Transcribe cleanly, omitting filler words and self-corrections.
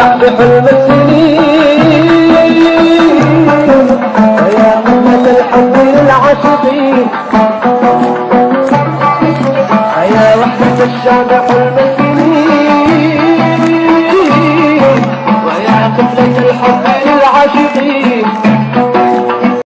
الشعب حلم السنين، ويا أمة الحب للعاشقين، يا وحدة الشعب حلم السنين.